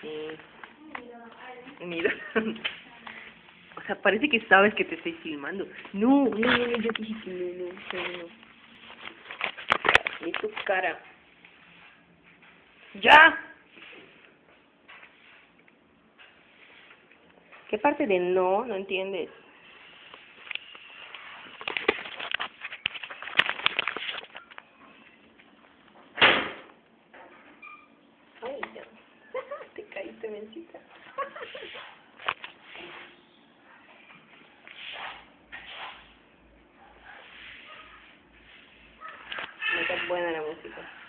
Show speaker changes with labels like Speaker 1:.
Speaker 1: Sí. Mira. O sea, parece que sabes que te estoy filmando. No, no, no, no, yo te dije que no, no, no. Ni tu cara. ¡Ya! ¿Qué parte de no? No entiendes. Ay, ya. Te caíste, mencita. No está buena la música.